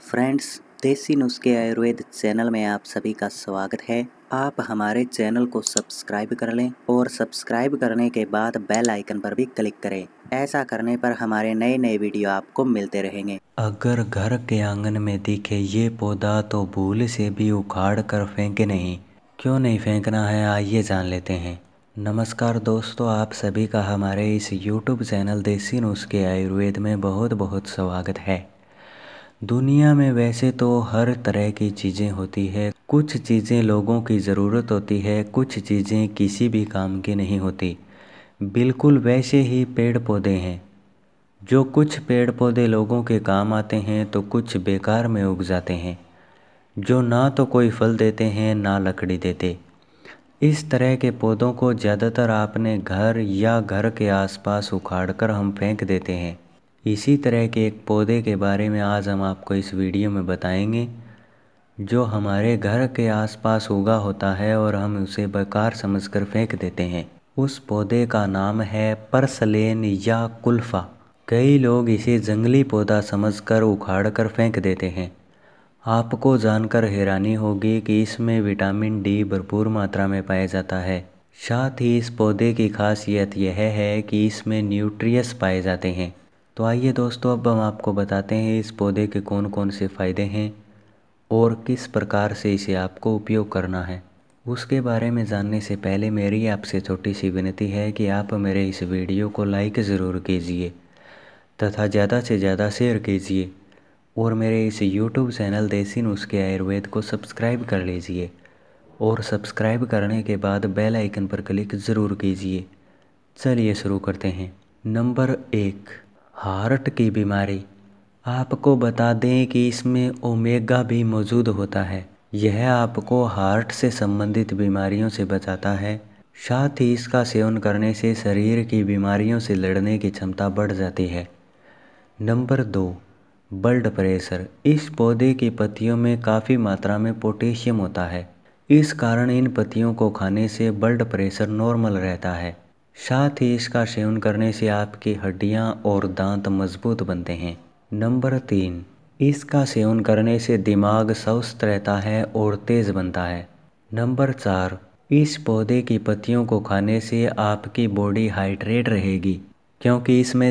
Friends, देसी नुस्खे Ayurveda channel में आप सभी का स्वागत है। आप हमारे चैनल को सब्सक्राइब कर लें और सब्सक्राइब करने के बाद बेल आइकन पर भी क्लिक करें। ऐसा करने पर हमारे नए नए वीडियो आपको मिलते रहेंगे। अगर घर के आंगन में दिखे ये पौधा तो भूल से भी उखाड़ कर फेंके नहीं। क्यों नहीं फेंकना है, आइए जान लेते हैं। नमस्कार दोस्तों, आप सभी का हमारे इस YouTube चैनल देसी नुस्खे आयुर्वेद में बहुत बहुत स्वागत है। दुनिया में वैसे तो हर तरह की चीज़ें होती है। कुछ चीज़ें लोगों की ज़रूरत होती है, कुछ चीज़ें किसी भी काम की नहीं होती। बिल्कुल वैसे ही पेड़ पौधे हैं। जो कुछ पेड़ पौधे लोगों के काम आते हैं तो कुछ बेकार में उग जाते हैं, जो ना तो कोई फल देते हैं ना लकड़ी देते। इस तरह के पौधों को ज़्यादातर अपने घर या घर के आसपास उखाड़कर हम फेंक देते हैं। इसी तरह के एक पौधे के बारे में आज हम आपको इस वीडियो में बताएंगे, जो हमारे घर के आसपास उगा होता है और हम उसे बेकार समझकर फेंक देते हैं। उस पौधे का नाम है परसलेन या कुल्फा। कई लोग इसे जंगली पौधा समझकर उखाड़कर फेंक देते हैं। आपको जानकर हैरानी होगी कि इसमें विटामिन डी भरपूर मात्रा में पाया जाता है। साथ ही इस पौधे की खासियत यह है कि इसमें न्यूट्रिएंट्स पाए जाते हैं। तो आइए दोस्तों, अब हम आपको बताते हैं इस पौधे के कौन कौन से फ़ायदे हैं और किस प्रकार से इसे आपको उपयोग करना है। उसके बारे में जानने से पहले मेरी आपसे छोटी सी विनती है कि आप मेरे इस वीडियो को लाइक ज़रूर कीजिए तथा ज़्यादा से ज़्यादा शेयर कीजिए और मेरे इस YouTube चैनल देसी नुस्खे आयुर्वेद को सब्सक्राइब कर लीजिए और सब्सक्राइब करने के बाद बेल आइकन पर क्लिक ज़रूर कीजिए। चलिए शुरू करते हैं। नंबर 1, हार्ट की बीमारी। आपको बता दें कि इसमें ओमेगा भी मौजूद होता है। यह आपको हार्ट से संबंधित बीमारियों से बचाता है। साथ ही इसका सेवन करने से शरीर की बीमारियों से लड़ने की क्षमता बढ़ जाती है। Number 2, blood pressure. इस पौधे की पत्तियों में काफ़ी मात्रा में पोटेशियम होता है। इस कारण इन पत्तियों को खाने से ब्लड प्रेशर नॉर्मल रहता है। साथ ही इसका सेवन करने से आपकी हड्डियां और दांत मजबूत बनते हैं। नंबर 3, इसका सेवन करने से दिमाग स्वस्थ रहता है और तेज बनता है। नंबर 4, इस पौधे की पत्तियों को खाने से आपकी बॉडी हाइड्रेट रहेगी, क्योंकि इसमें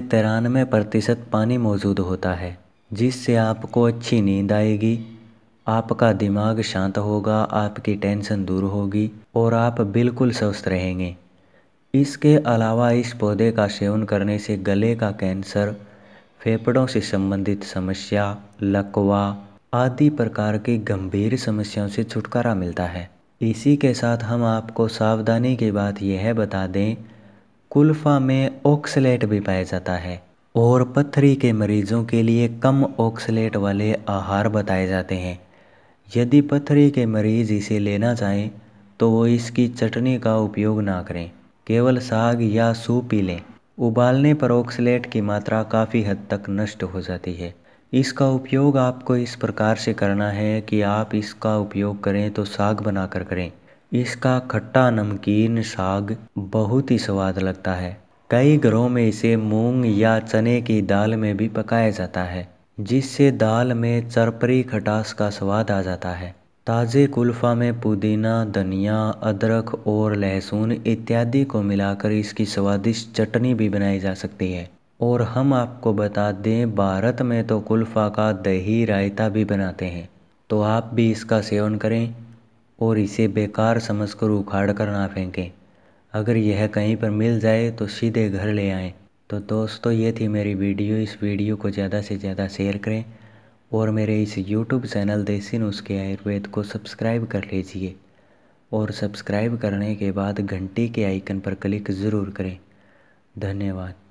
93% पानी मौजूद होता है, जिससे आपको अच्छी नींद आएगी, आपका दिमाग शांत होगा, आपकी टेंशन दूर होगी और आप बिल्कुल स्वस्थ रहेंगे। इसके अलावा इस पौधे का सेवन करने से गले का कैंसर, फेफड़ों से संबंधित समस्या, लकवा आदि प्रकार की गंभीर समस्याओं से छुटकारा मिलता है। इसी के साथ हम आपको सावधानी की बात यह बता दें, कुल्फा में ऑक्सलेट भी पाया जाता है और पथरी के मरीजों के लिए कम ऑक्सलेट वाले आहार बताए जाते हैं। यदि पथरी के मरीज इसे लेना चाहें तो वो इसकी चटनी का उपयोग ना करें, केवल साग या सूप पी लें। उबालने पर ऑक्सलेट की मात्रा काफ़ी हद तक नष्ट हो जाती है। इसका उपयोग आपको इस प्रकार से करना है कि आप इसका उपयोग करें तो साग बनाकर करें। इसका खट्टा नमकीन साग बहुत ही स्वाद लगता है। कई घरों में इसे मूंग या चने की दाल में भी पकाया जाता है, जिससे दाल में चरपरी खटास का स्वाद आ जाता है। ताज़े कुल्फा में पुदीना, धनिया, अदरक और लहसुन इत्यादि को मिलाकर इसकी स्वादिष्ट चटनी भी बनाई जा सकती है। और हम आपको बता दें, भारत में तो कुल्फा का दही रायता भी बनाते हैं। तो आप भी इसका सेवन करें और इसे बेकार समझकर उखाड़ कर ना फेंकें। अगर यह कहीं पर मिल जाए तो सीधे घर ले आएं। तो दोस्तों, ये थी मेरी वीडियो। इस वीडियो को ज़्यादा से ज़्यादा शेयर करें और मेरे इस YouTube चैनल देसी नुस्खे आयुर्वेद को सब्सक्राइब कर लीजिए और सब्सक्राइब करने के बाद घंटी के आइकन पर क्लिक ज़रूर करें। धन्यवाद।